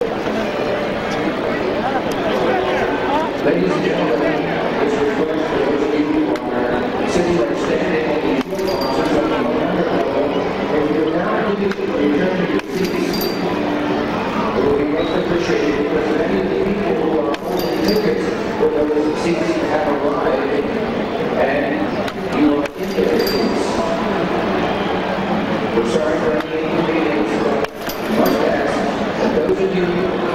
Ladies and gentlemen, this request for those of you who are sitting or standing at the field offices of the November level, if you would now immediately return to your seats, it will be most appreciated because many of the people who are holding tickets for those seats have arrived and you are in their seats. We're sorry for any inconvenience, but must ask that those of you